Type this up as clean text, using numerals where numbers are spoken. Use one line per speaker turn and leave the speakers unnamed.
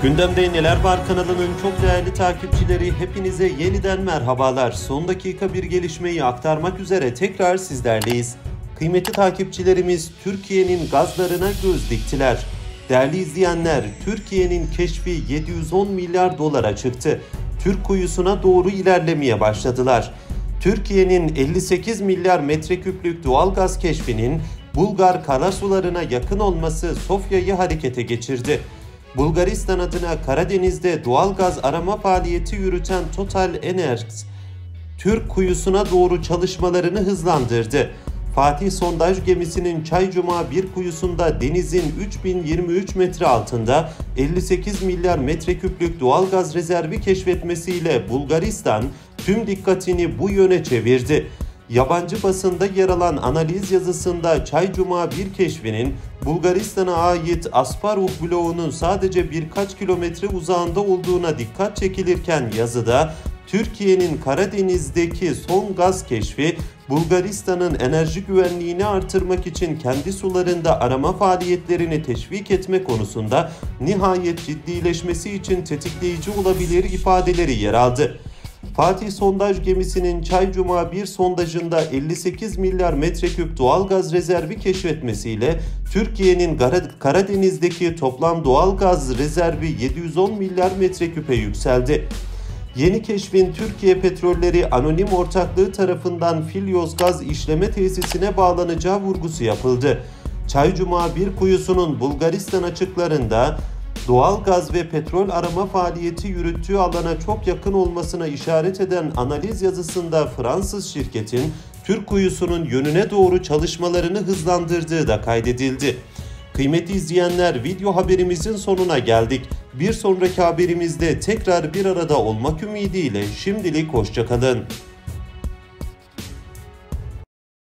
Gündemde Neler Var kanalının çok değerli takipçileri, hepinize yeniden merhabalar. Son dakika bir gelişmeyi aktarmak üzere tekrar sizlerleyiz. Kıymetli takipçilerimiz, Türkiye'nin gazlarına göz diktiler. Değerli izleyenler, Türkiye'nin keşfi 710 milyar dolara çıktı. Türk kuyusuna doğru ilerlemeye başladılar. Türkiye'nin 58 milyar metreküplük doğalgaz keşfinin Bulgar karasularına yakın olması Sofya'yı harekete geçirdi. Bulgaristan adına Karadeniz'de doğalgaz arama faaliyeti yürüten TotalEnergies, Türk kuyusuna doğru çalışmalarını hızlandırdı. Fatih sondaj gemisinin Çaycuma 1 kuyusunda denizin 3023 metre altında 58 milyar metreküplük doğalgaz rezervi keşfetmesiyle Bulgaristan tüm dikkatini bu yöne çevirdi. Yabancı basında yer alan analiz yazısında Çaycuma 1 keşfinin Bulgaristan'a ait Asparuh bloğunun sadece birkaç kilometre uzağında olduğuna dikkat çekilirken yazıda Türkiye'nin Karadeniz'deki son gaz keşfi Bulgaristan'ın enerji güvenliğini artırmak için kendi sularında arama faaliyetlerini teşvik etme konusunda nihayet ciddileşmesi için tetikleyici olabilir ifadeleri yer aldı. Fatih sondaj gemisinin Çaycuma 1 sondajında 58 milyar metreküp doğalgaz rezervi keşfetmesiyle Türkiye'nin Karadeniz'deki toplam doğalgaz rezervi 710 milyar metreküpe yükseldi. Yeni keşfin Türkiye Petrolleri Anonim Ortaklığı tarafından Filyos Gaz İşleme Tesisine bağlanacağı vurgusu yapıldı. Çaycuma 1 kuyusunun Bulgaristan açıklarında doğal gaz ve petrol arama faaliyeti yürüttüğü alana çok yakın olmasına işaret eden analiz yazısında Fransız şirketin Türk kuyusunun yönüne doğru çalışmalarını hızlandırdığı da kaydedildi. Kıymetli izleyenler, video haberimizin sonuna geldik. Bir sonraki haberimizde tekrar bir arada olmak ümidiyle şimdilik hoşça kalın.